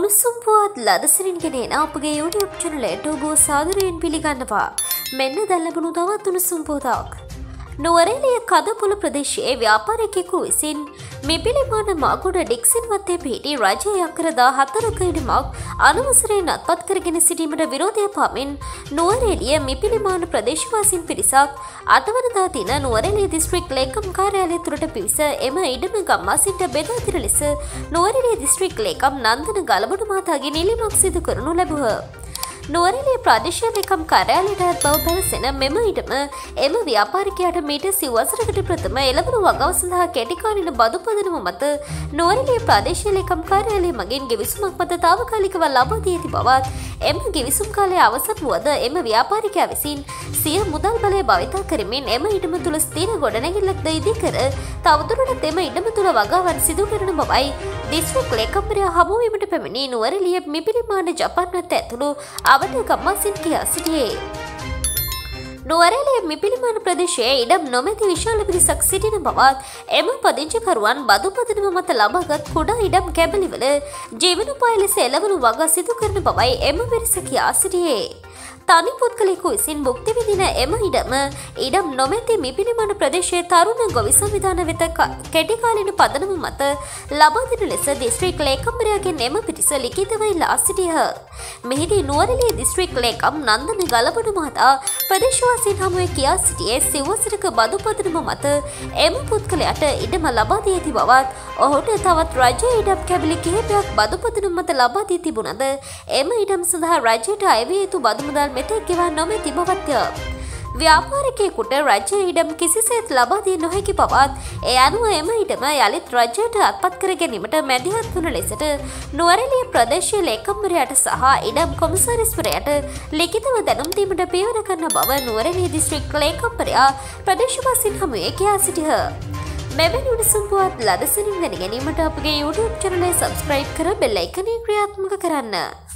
උණුසුම් පුවත් ලදසරින් ගෙනෙන අපගේ YouTube channelයට ඔබ සාදරයෙන් පිළිගන්නවා. මෙන්න දැන් ලැබුණු තවත් උණුසුම් පුවතක්. නුවරඑළිය කදපොළ ප්‍රදේශයේ ව්‍යාපාරිකයෙකු විසින් මිපිලිමාන මාගොඩ ඩික්සන් වත්තේ පිහිටි රජයේ අක්කර 14ක ඉඩමක් අනවසරයෙන් අත්පත් කරගෙන සිටීමට විරෝධය පාමින් නුවරඑළිය මිපිලිමාන ප්‍රදේශවාසීන් පිරිසක් අටවනදා දින නුවරඑළිය දිස්ත්‍රික් ලේකම් කාර්යාලය තුළට පිවිස එම ඉඩම ගම්වාසීන්ට බෙදා දින ලෙස නුවරඑළිය දිස්ත්‍රික් ලේකම් නන්දන ගලබඩු මහතාගේ නිලීමක් සිදු කරනු ලැබුව. නුවරඑළිය ප්‍රාදේශීය ලේකම් කාර්යාලයට බව පැවසෙන මෙම ඉඩම එම ව්‍යාපාරිකයාට මීට සිව්වසරකට ප්‍රථම එළවලු වගාව සඳහා කැටිකාලින බදු පදනම මත නුවරඑළිය ප්‍රාදේශීය ලේකම් කාර්යාලය මගින් ගෙවිසුමක් මත තාවකාලිකව ලබා දී ඇති බවත් එම ගෙවිසුම් කාලය අවසන් වුවද එම ව්‍යාපාරිකයා විසින් සිය මුදල් බලය භාවිතා කරමින් එම ඉඩම තුළ ස්ථිර ගොඩනැගිල්ලක්ද ඉදිකර තවදුරටත් එම ඉඩම තුළ වගාවන් සිදු කරන බවයි දිස්ත්‍රික් ලේකම්වරයා හමුවීමට පැමිණි නුවරඑළිය මිපිලිමාන ජපානත් ඇතුළු අවන ගම්වාසීන් කියා සිටියේ. නුවරඑළිය මිපිලිමාන ප්‍රදේශයේ ඉඩම් නොමැති විශාල පිරිසක් සිටින බවත් එම පදිංචිකරුවන් බදු පදනම මත ලබාගත් කුඩා ඉඩම් කැබලිවල ජීවනෝපාය ලෙස එළවලු වගා සිදු කරන බවයි එම පිරිස කියා සිටියේ. තනි පුද්ගලයෙකු විසින් භුක්ති විඳින එම ඉඩම් නොමැති මිපිලිමාන ප්‍රදේශයේ තරුණ ගොවි සංවිධාන වෙත කෙටිකාලීන පදනම මත ලබා දෙන ලෙස දිස්ත්‍රික් ලේකම්වරයාගෙන් එම පිරිස ලිඛිතව ඉල්ලා සිටියහ. මෙහිදී නුවරඑළිය දිස්ත්‍රික් ලේකම් නන්දන ගලබඩු මහතා ප්‍රදේශවාසීන් හමුවේ කියා සිටියේ සිව්වසරක බදු පදනම මත එම පුද්ගලයාට ඉඩම ලබා දී ඇති බවත් ඔහුට තවත් රජයේ ඉඩම් කැබලි කිහිපයක් බදු පදනම මත ලබා දී තිබුණද එම ඉඩම් සඳහා රජයට අයවිය යුතු බදු මුදල් මෙතෙක් ගෙවා නොමැති බවත්ය. ව්‍යාපාරිකයෙකුට රජයේ ඉඩම් කිසිසේත් ලබා දිය නොහැකි බවත් ඒ අනුව එම ඉඩම යළිත් රජයට අත්පත් කර ගැනීමට මැදිහත් වන ලෙසට නුවරඑළිය ප්‍රදේශීය ලේකම්වරයාට සහ ඉඩම් කොමසාරිස්වරයාට ලිඛිතව දැනුම් දීමට පියවර කරන බව නුවරඑළිය දිස්ත්‍රික් ලේකම්වරයා ප්‍රදේශවාසීන් හමුවේ කියා සිටියහ. මෙවැනි උණුසුම් පුවත් ලදසනින් දැන ගැනීමට අපගේ YouTube channel එක subscribe කර බෙල් අයිකනය ක්‍රියාත්මක කරන්න.